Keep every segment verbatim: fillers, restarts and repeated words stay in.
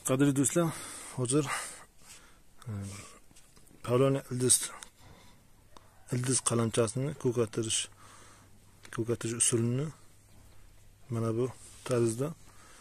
Qadrli do'stlar, hozir Pavloniya ildiz ildiz qalamchasini ko'katirish ko'katirish usulini mana bu tarzda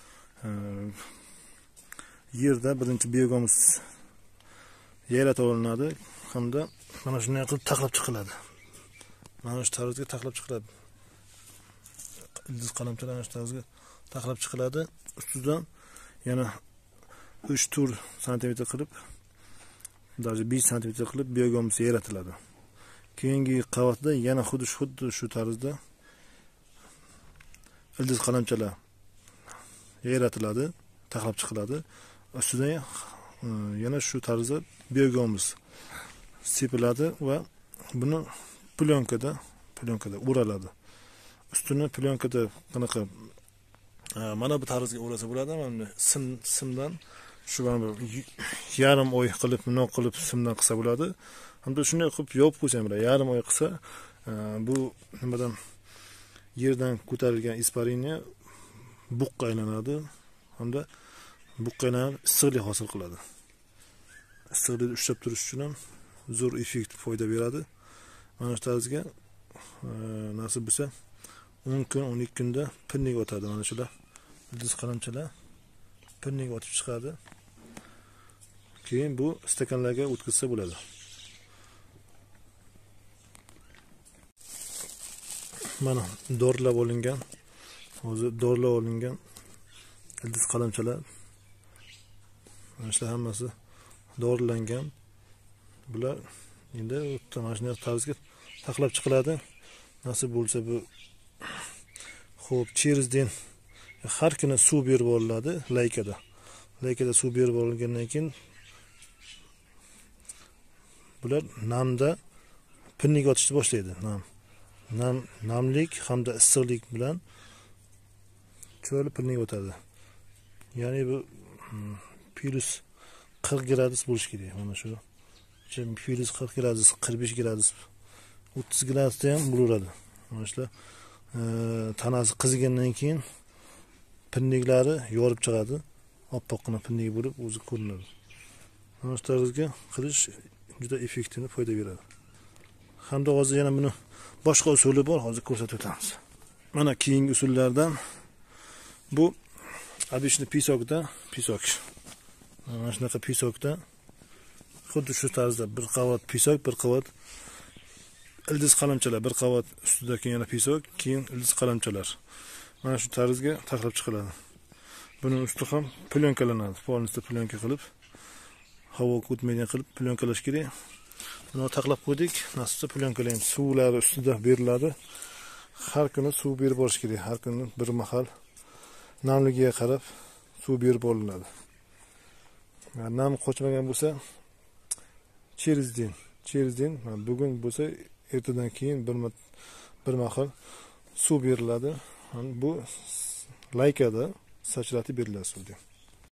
yerda birinchi biogomiz yaratib olinadi hamda mana shunday qilib taxlab chiqiladi. Mana shu tarzga taxlab chiqiladi. Ildiz qalamchalar mana shu tarzga taxlab chiqiladi. Ustidan yana uch tur santimetr qilib, даже besh santimetr qilib biogomiz yaratiladi. Keyingi qavatda yana xuddi xuddi shu tarzda ildiz qalamchalar yaratiladi, taxlab chiqiladi. Ustidan yana shu tarzda biogomiz sepiladi va buni plyonkada plyonkada o'raladi. Ustini plyonkada qanaqa mana bu tarzga o'rasa bo'ladi. Mana sim simdan shu yarim oy qilib, bunoq qilib simdan qilsa bo'ladi. Hamda shunday qilib yopib qo'ysa bo'ladi. Yarim oy qilsa bu nimadan yerdan ko'tarilgan ispariniya buqqa aylanadi hamda buqqa aylanib issiqlik hosil qiladi. Issiqlikni ushlab turish uchun ham zo'r effekt foyda beradi. Mana shu tarzga nasib bo'lsa o'n kun, o'n ikki kunda pinnik o'tadi. Mana shular ildiz qalamchalar pinnik o'tib chiqadi. Keyin bu stakanlarga o'tkazsa bo'ladi. Mana dorilab olingan, hozir dorilab olingan ildiz qalamchalar. Mana shular hammasi dorilangan. Bular endi mana shunday tarzga taxlab chiqiladi. Nasib bo'lsa bu xo'p, cherizdan har kuni suv berib olinadi laykada. Laykada suv berib olingandan keyin bular namda pinnik otishni boshlaydi. Nam nam namlik hamda issiqlik bilan cho'li pinnik o'tadi. Ya'ni bu plus qirq gradus bo'lishi kerak. Mana shu plus qirq gradus, qirq besh gradus, o'ttiz gradusda ham bo'laveradi. Mana shular tanasi qizigandan keyin pinniklari yorib chiqadi. Oppoqqina pinnik bo'lib o'zi ko'rinadi. Mana shu tarzga qilish juda effektivni foyda beradi. Hamda hozir yana buni boshqa usuli bor, hozir ko'rsatib o'tamiz. Mana keyingi usullardan bu обычный pisokda, pisok. Mana shunaqa pisokda xuddi shu tarzda bir qavat pisok, bir qavat ildiz qalamchalar, bir qavat ustida keyin yana pisok, keyin ildiz qalamchalar. Mana shu tarzga taxlab chiqiladi. Buning usti ham plyonkalanadi. Polnisda plyonka qilib, havo o'tmaydigan qilib plyonkalash kerak. Buni taxlab qo'ydik. Nasibsa plyonkalaymiz. Suvlari ustida beriladi. Har kuni suv berib borish kerak. Har kuni bir mahal namligiga qarab suv berib olinadi. Nam qochmagan bo'lsa, cherizdan, cherizdan bugun bo'lsa, ertadan keyin bir bir mahal suv beriladi. Bu laykada sachratib beriladi suvga.